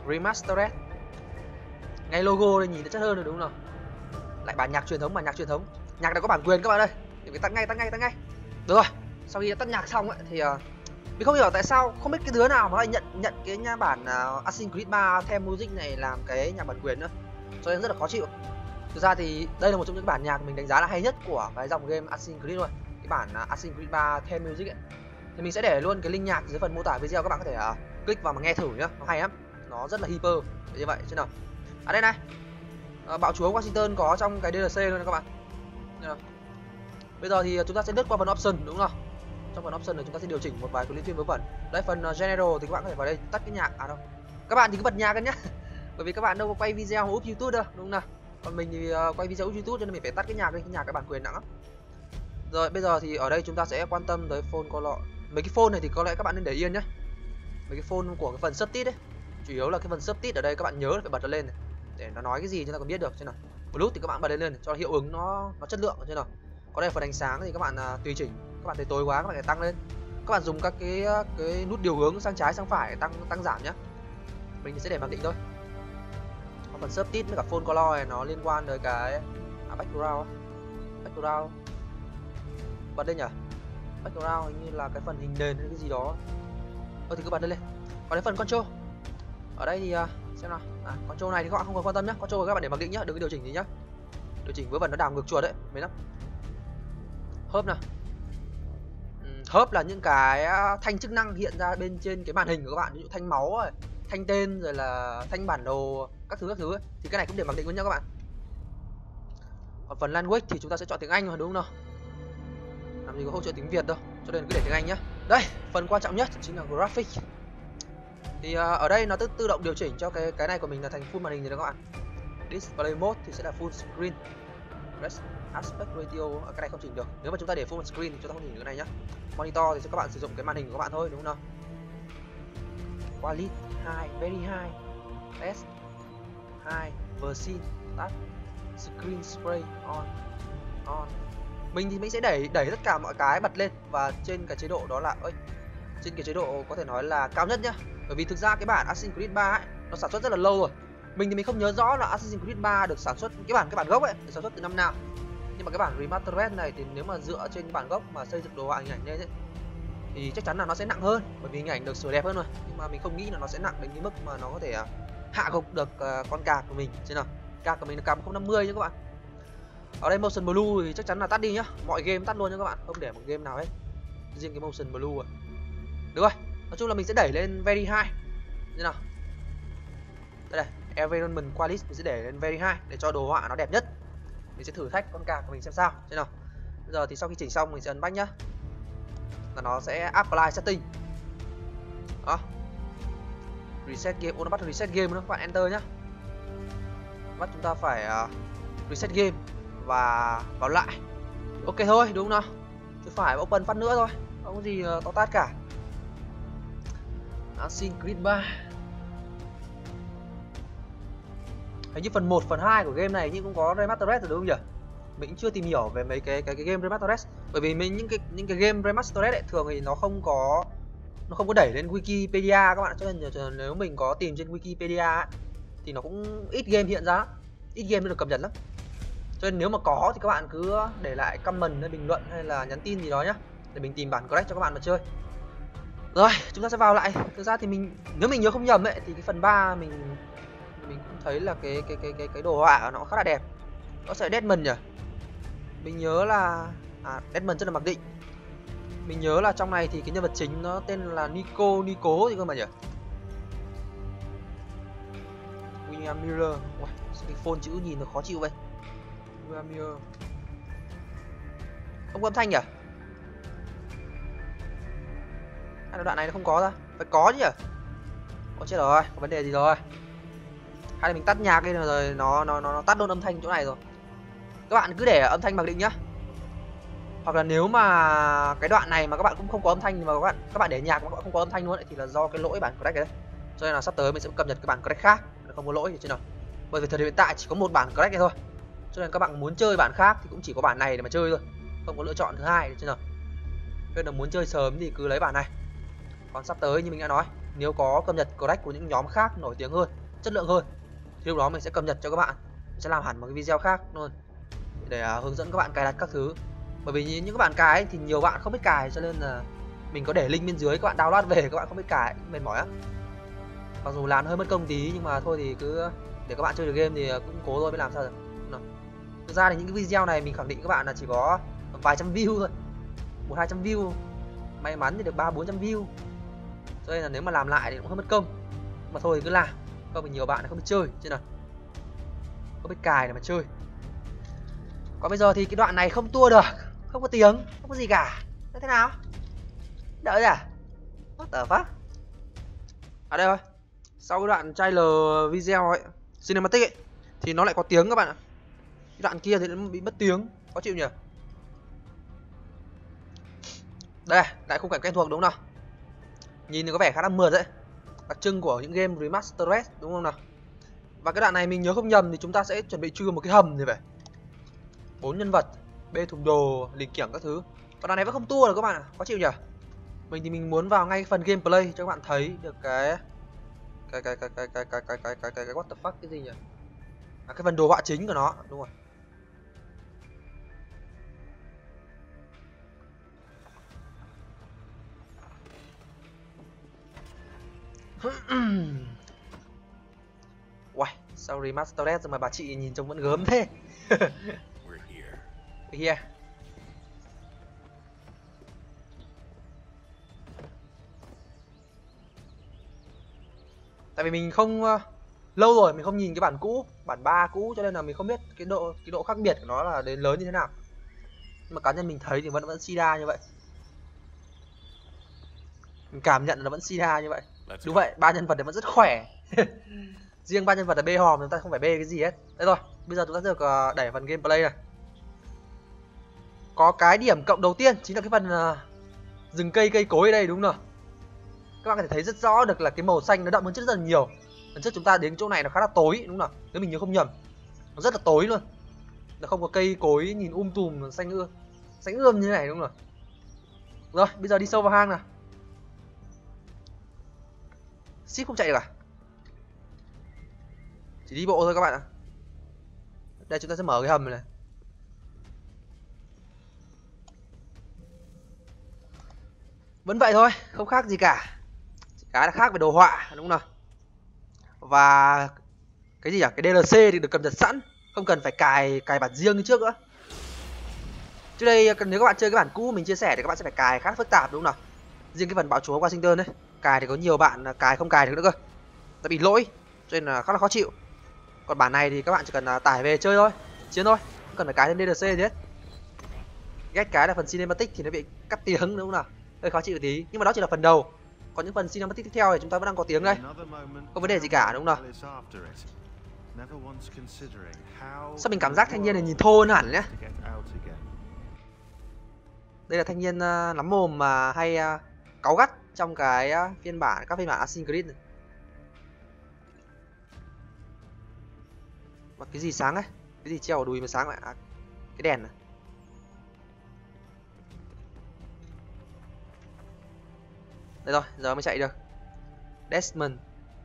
Remastered. Ngay logo đây nhìn nó chất hơn rồi đúng không nào? Lại bản nhạc truyền thống, Nhạc này có bản quyền các bạn ơi. Thì phải tắt ngay. Được rồi. Sau khi đã tắt nhạc xong ấy thì mình không hiểu tại sao không biết cái đứa nào mà lại nhận cái nha bản Assassin's Creed 3 Theme Music này làm cái nhạc bản quyền nữa. Cho nên rất là khó chịu. Thực ra thì đây là một trong những bản nhạc mình đánh giá là hay nhất của cái dòng game Assassin's Creed rồi. Cái bản Assassin's Creed 3 Theme Music ấy. Thì mình sẽ để luôn cái link nhạc dưới phần mô tả video, các bạn có thể click vào mà nghe thử nhá, nó hay lắm, nó rất là hyper như vậy chứ nào. Đây này, bạo chúa Washington có trong cái DLC luôn này các bạn. Bây giờ thì chúng ta sẽ lướt qua phần option đúng không? Trong phần option này chúng ta sẽ điều chỉnh một vài cái liên tuyến vớ vẩn. Đây phần general thì các bạn có thể vào đây tắt cái nhạc đâu. Các bạn thì cứ bật nhạc cân nhá. Bởi vì các bạn đâu có quay video úp YouTube đâu, đúng không nào? Còn mình thì quay video úp YouTube cho nên mình phải tắt cái nhạc đi, cái nhạc cái bản quyền nặng lắm. Rồi bây giờ thì ở đây chúng ta sẽ quan tâm tới phone color. Mấy cái phone này thì có lẽ các bạn nên để yên nhé. Mấy cái phone của cái phần subtit ấy, chủ yếu là cái phần subtit ở đây các bạn nhớ phải bật nó lên này, để nó nói cái gì chúng ta còn biết được chứ nào. Bluetooth thì các bạn bật lên này, cho hiệu ứng nó chất lượng chứ nào. Có đây phần ánh sáng thì các bạn tùy chỉnh, các bạn thấy tối quá các bạn phải tăng lên. Các bạn dùng các cái nút điều hướng sang trái sang phải để tăng giảm nhé. Mình sẽ để mặc định thôi. Còn phần subtit với cả phone color này nó liên quan tới cái background bật lên nhỉ. Background hình như là cái phần hình nền hay cái gì đó. Thì cứ bật lên. Còn đến phần control. Ở đây thì xem nào. Control này thì các bạn không cần quan tâm nhé. Control các bạn để mặc định nhá, đừng có điều chỉnh gì nhá. Điều chỉnh vớ vẩn nó đảo ngược chuột đấy, mấy lắm. Hớp nào. Hớp là những cái thanh chức năng hiện ra bên trên cái màn hình của các bạn, ví dụ thanh máu ấy, thanh tên rồi là thanh bản đồ các thứ ấy. Thì cái này cũng để mặc định luôn nhá các bạn. Còn phần language thì chúng ta sẽ chọn tiếng Anh rồi đúng không nào? Làm gì có hỗ trợ tiếng Việt đâu, cho nên cứ để tiếng Anh nhá. Đây, phần quan trọng nhất chính là graphic. Thì ở đây nó tự động điều chỉnh cho cái này của mình là thành full màn hình rồi đó các bạn. Display mode thì sẽ là full screen. Aspect ratio cái này không chỉnh được. Nếu mà chúng ta để full screen thì chúng ta không chỉnh được cái này nhá. Monitor thì các bạn sử dụng cái màn hình của các bạn thôi đúng không nào? Quality high, very high, test high, version tắt, screen spray on. Mình thì mình sẽ đẩy tất cả mọi cái bật lên và trên cái chế độ đó là trên cái chế độ có thể nói là cao nhất nhá. Bởi vì thực ra cái bản Assassin's Creed 3 ấy nó sản xuất rất là lâu rồi. Mình thì mình không nhớ rõ là Assassin's Creed 3 được sản xuất cái bản gốc ấy được sản xuất từ năm nào. Nhưng mà cái bản remastered này thì nếu mà dựa trên cái bản gốc mà xây dựng đồ họa hình ảnh lên ấy, thì chắc chắn là nó sẽ nặng hơn, bởi vì hình ảnh được sửa đẹp hơn rồi. Nhưng mà mình không nghĩ là nó sẽ nặng đến cái mức mà nó có thể hạ gục được con card của mình. Xem nào, card của mình là card 1050 nhá các bạn. Ở đây motion blue thì chắc chắn là tắt đi nhá, mọi game tắt luôn nhá các bạn, không để một game nào hết, riêng cái motion blue rồi. Được rồi, nói chung là mình sẽ đẩy lên very high như nào. Đây này, environment quality mình sẽ để lên very high để cho đồ họa nó đẹp nhất. Mình sẽ thử thách con card của mình xem sao. Thế nào. Bây giờ thì sau khi chỉnh xong mình sẽ ấn back nhá. Là nó sẽ apply setting. Đó. Reset game, nó bắt reset game nữa, các bạn enter nhá. Bắt chúng ta phải reset game và vào lại. Ok thôi, đúng không nào? Chứ phải open phát nữa thôi, không có gì to tát cả. Assassin's Creed 3. Hình như phần 1, phần 2 của game này nhưng cũng có remastered rồi đúng không nhỉ? Mình cũng chưa tìm hiểu về mấy cái game remastered. Bởi vì mình những cái game remastered ấy thường thì nó không có đẩy lên Wikipedia các bạn, cho nên nếu mình có tìm trên Wikipedia ấy, thì nó cũng ít game hiện ra, ít game được cập nhật lắm. Cho nên nếu mà có thì các bạn cứ để lại comment hay bình luận hay là nhắn tin gì đó nhá, để mình tìm bản correct cho các bạn mà chơi. Rồi, chúng ta sẽ vào lại. Thực ra thì nếu mình nhớ không nhầm ấy thì cái phần 3 mình cũng thấy là cái đồ họa nó khá là đẹp. Nó sẽ Desmond nhỉ? Mình nhớ là Desmond chắc là mặc định. Mình nhớ là trong này thì cái nhân vật chính nó tên là Nico gì cơ mà nhỉ? William Miller. Wow, cái phone chữ nhìn nó khó chịu vậy. William Miller. Không có âm thanh nhỉ? Hay là đoạn này nó không có ra? Phải có chứ nhỉ? Ôi chết rồi, có vấn đề gì rồi? Hay là mình tắt nhạc đi rồi nó tắt luôn âm thanh chỗ này rồi. Các bạn cứ để âm thanh mặc định nhá. Hoặc là nếu mà cái đoạn này mà các bạn cũng không có âm thanh mà các bạn để nhạc mà các bạn không có âm thanh luôn ấy, thì là do cái lỗi bản correct đấy. Cho nên là sắp tới mình sẽ cập nhật cái bản correct khác, không có lỗi gì chứ nào. Bởi vì thời điểm hiện tại chỉ có một bản correct này thôi. Cho nên các bạn muốn chơi bản khác thì cũng chỉ có bản này để mà chơi thôi. Không có lựa chọn thứ hai chứ nào. Nên là muốn chơi sớm thì cứ lấy bản này. Còn sắp tới như mình đã nói, nếu có cập nhật crack của những nhóm khác nổi tiếng hơn, chất lượng hơn, thì lúc đó mình sẽ cập nhật cho các bạn. Mình sẽ làm hẳn một cái video khác luôn để hướng dẫn các bạn cài đặt các thứ. Bởi vì những các bạn cài ấy, thì nhiều bạn không biết cài, cho nên là mình có để link bên dưới, các bạn download về, các bạn không biết cài mệt mỏi á. Mặc dù làm hơi mất công tí nhưng mà thôi thì cứ để các bạn chơi được game thì cũng cố thôi, biết làm sao được. Thực ra thì những cái video này mình khẳng định các bạn là chỉ có vài trăm view thôi, 100-200 view, may mắn thì được 300-400 view, cho nên là nếu mà làm lại thì cũng hơi mất công, mà thôi thì cứ làm, không thì nhiều bạn không biết chơi, chứ nào không biết cài để mà chơi. Còn bây giờ thì cái đoạn này không tua được, không có tiếng, không có gì cả, thế nào đợi ra what the fuck. À đây rồi, sau cái đoạn trailer video ấy, cinematic ấy, thì nó lại có tiếng các bạn ạ. Cái đoạn kia thì nó bị mất tiếng, khó chịu nhỉ. Đây lại khung cảnh quen thuộc đúng không nào, nhìn thì có vẻ khá là mượt đấy, đặc trưng của những game remastered đúng không nào. Và cái đoạn này mình nhớ không nhầm thì chúng ta sẽ chuẩn bị chui vào một cái hầm như vậy, 4 nhân vật, bê thùng đồ, lình kiểng các thứ. Còn đoạn này vẫn không tua được các bạn ạ, khó chịu nhỉ. Mình thì mình muốn vào ngay phần gameplay cho các bạn thấy được cái what the fuck cái gì nhỉ? À, cái phần đồ họa chính của nó, đúng rồi. Uầy, sao remastered rồi mà bà chị nhìn trông vẫn gớm thế. We're here. Tại vì mình không lâu rồi mình không nhìn cái bản cũ, bản 3 cũ, cho nên là mình không biết cái độ khác biệt của nó là đến lớn như thế nào. Nhưng mà cá nhân mình thấy thì vẫn sida như vậy. Mình cảm nhận là nó vẫn sida như vậy. Đúng vậy, 3 nhân vật thì vẫn rất khỏe. Riêng 3 nhân vật là bê hòm, chúng ta không phải bê cái gì hết. Đây rồi, bây giờ chúng ta sẽ được đẩy phần gameplay này. Có cái điểm cộng đầu tiên chính là cái phần rừng cây cối ở đây đúng không? Các bạn có thể thấy rất rõ được là cái màu xanh nó đậm hơn rất là nhiều. Lần trước chúng ta đến chỗ này nó khá là tối đúng không? Nếu mình nhớ không nhầm, nó rất là tối luôn. Nó không có cây cối nhìn tùm xanh ươm như thế này đúng không? Rồi, bây giờ đi sâu vào hang nào. Ship không chạy được à? Chỉ đi bộ thôi các bạn ạ. Đây chúng ta sẽ mở cái hầm này. Vẫn vậy thôi, không khác gì cả. Chỉ cái là khác về đồ họa đúng không nào? Và cái gì nhỉ? Cái DLC thì được cập nhật sẵn, không cần phải cài bản riêng như trước nữa. Trước đây nếu các bạn chơi cái bản cũ mình chia sẻ thì các bạn sẽ phải cài khá phức tạp đúng không nào? Riêng cái phần bão chúa Washington đấy, cài thì có nhiều bạn cài không cài được nữa cơ. Đã bị lỗi, cho nên là khá là khó chịu. Còn bản này thì các bạn chỉ cần tải về chơi thôi, chiến thôi, không cần phải cài thêm DLC gì hết. Ghét cái là phần cinematic thì nó bị cắt tiếng đúng không nào? Hơi khó chịu tí, nhưng mà đó chỉ là phần đầu. Còn những phần cinematic tiếp theo thì chúng ta vẫn đang có tiếng đây, không vấn đề gì cả đúng không nào? Sao mình cảm giác thanh niên này nhìn thô hơn hẳn nhé. Đây là thanh niên lắm mồm mà hay cáu gắt trong cái các phiên bản Assassin's Creed này. Và cái gì sáng ấy? Cái gì treo ở đùi mà sáng vậy? À, cái đèn này. Đây rồi, giờ mới chạy được. Desmond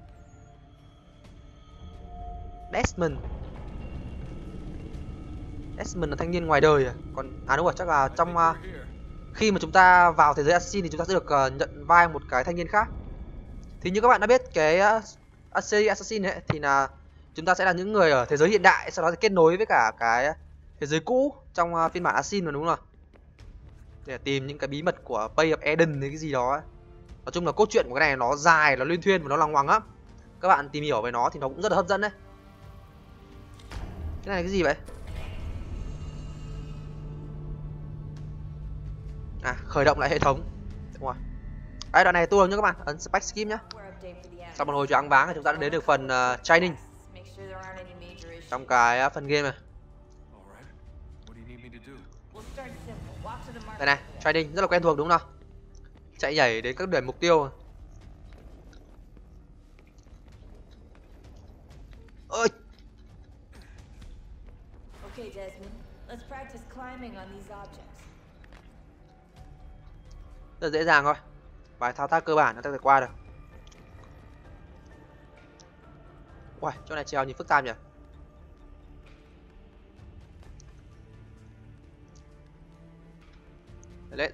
là thanh niên ngoài đời à? Còn đúng rồi, chắc là trong khi mà chúng ta vào thế giới Assassin thì chúng ta sẽ được nhận vai một cái thanh niên khác. Thì như các bạn đã biết cái series Assassin ấy thì là chúng ta sẽ là những người ở thế giới hiện đại, sau đó thì kết nối với cả cái thế giới cũ trong phiên bản Assassin mà đúng không? Để tìm những cái bí mật của Bay of Eden hay cái gì đó ấy. Nói chung là cốt truyện của cái này nó dài, nó liên thuyên và nó loằng ngoằng lắm. Các bạn tìm hiểu về nó thì nó cũng rất là hấp dẫn đấy. Cái này là cái gì vậy? À, khởi động lại hệ thống. Đúng rồi. Đấy, đoạn này tua nhá các bạn, ấn spec skip nhá. Sau một hồi choáng váng thì chúng ta đã đến được phần training trong cái phần game này. Đây này, training rất là quen thuộc đúng không nào? Chạy nhảy đến các điểm mục tiêu. Ơi. Okay, Desmond. Let's practice climbing on these objects. Rất dễ dàng thôi. Vài thao tác cơ bản chúng ta có thể qua được. Uầy, chỗ này trèo nhìn phức tạp nhỉ. Lên.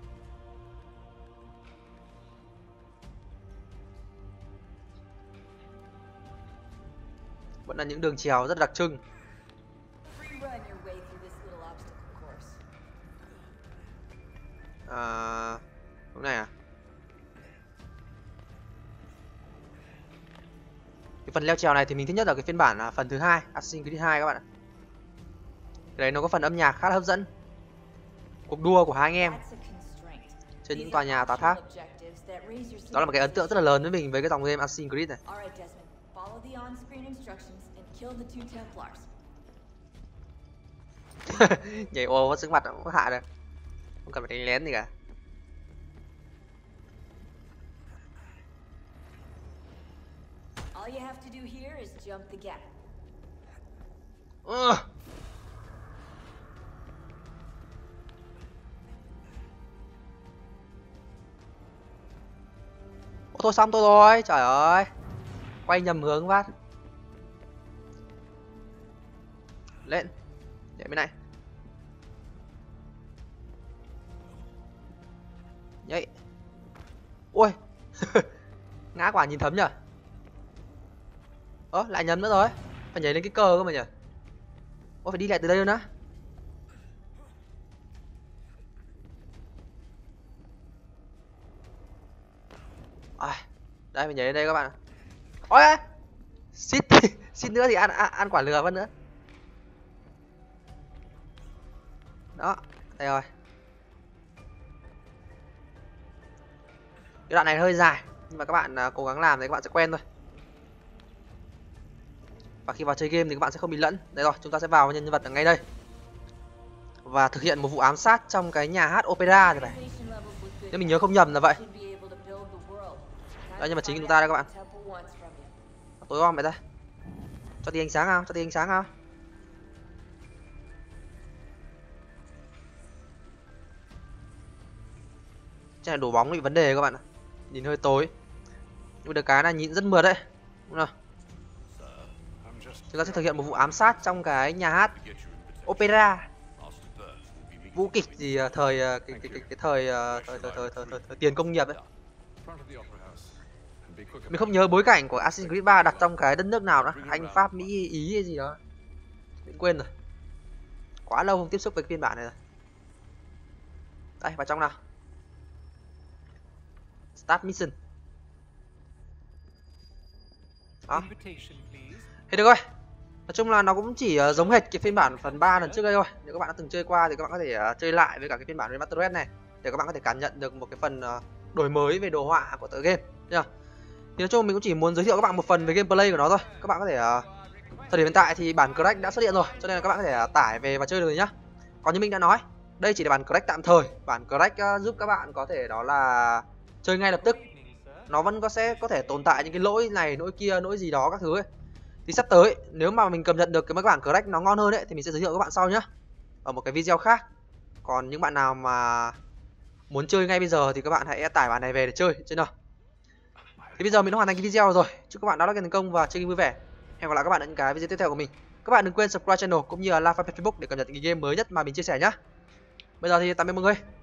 Vẫn là những đường trèo rất đặc trưng. Hướng này à? Cái phần leo trèo này thì mình thích nhất là cái phiên bản phần thứ hai, Assassin's Creed 2 các bạn ạ. Cái đấy nó có phần âm nhạc khá là hấp dẫn. Cuộc đua của hai anh em trên những tòa nhà tòa tháp. Đó là một cái ấn tượng rất là lớn với mình với cái dòng game Assassin's Creed này. Nhảy ô mất sức mặt cũng hạ được. Không cần phải đánh lén gì cả. All you have to do here is jump the gap. Thôi xong tôi rồi, trời ơi. Quay nhầm hướng phát. Lên. Để bên này. Nhảy. Ui. Ngã quả nhìn thấm nhỉ. Lại nhầm nữa rồi. Phải nhảy lên cái cờ cơ mà nhỉ. Phải đi lại từ đây luôn á. Đây mình nhảy lên đây các bạn. Ôi, xít nữa thì ăn quả lừa vẫn nữa. Đó, đây rồi. Cái đoạn này hơi dài nhưng mà các bạn cố gắng làm thì các bạn sẽ quen thôi. Và khi vào chơi game thì các bạn sẽ không bị lẫn. Đây rồi, chúng ta sẽ vào nhân vật ở ngay đây và thực hiện một vụ ám sát trong cái nhà hát opera thì phải. Nếu mình nhớ không nhầm là vậy. Đây, nhân vật chính của chúng ta đây các bạn. Tối om vậy ta. Cho tí ánh sáng nào, cho tí ánh sáng nào. Cái này đổ bóng bị vấn đề các bạn ạ. Nhìn hơi tối. Nhưng mà được cái này nhìn rất mượt đấy. Đúng không? Chúng ta sẽ thực hiện một vụ ám sát trong cái nhà hát opera. Vũ kịch gì thời thời tiền công nghiệp ấy. Mình không nhớ bối cảnh của Assassin's Creed 3 đặt trong cái đất nước nào đó, Anh, Pháp, Mỹ, Ý hay gì đó. Mình quên rồi. Quá lâu không tiếp xúc với cái phiên bản này rồi. Đây, vào trong nào. Start mission. Đó. Thế được rồi. Nói chung là nó cũng chỉ giống hệt cái phiên bản phần 3 lần trước đây thôi. Nếu các bạn đã từng chơi qua thì các bạn có thể chơi lại với cả cái phiên bản remastered này để các bạn có thể cảm nhận được một cái phần đổi mới về đồ họa của tựa game nha. Thì nói chung mình cũng chỉ muốn giới thiệu các bạn một phần về gameplay của nó thôi. Các bạn có thể thời điểm hiện tại thì bản crack đã xuất hiện rồi, cho nên là các bạn có thể tải về và chơi được nhá. Còn như mình đã nói, đây chỉ là bản crack tạm thời. Bản crack giúp các bạn có thể đó là chơi ngay lập tức. Nó vẫn sẽ có thể tồn tại những cái lỗi này, lỗi kia, lỗi gì đó các thứ ấy. Thì sắp tới nếu mà mình cập nhật được cái mấy bản crack nó ngon hơn ấy thì mình sẽ giới thiệu các bạn sau nhá, ở một cái video khác. Còn những bạn nào mà muốn chơi ngay bây giờ thì các bạn hãy tải bản này về để chơi nào. Thì bây giờ mình đã hoàn thành cái video rồi. Chúc các bạn đã login thành công và chơi vui vẻ. Hẹn gặp lại các bạn ở những cái video tiếp theo của mình. Các bạn đừng quên subscribe channel cũng như là like fanpage Facebook để cập nhật những game mới nhất mà mình chia sẻ nhá. Bây giờ thì tạm biệt mọi người.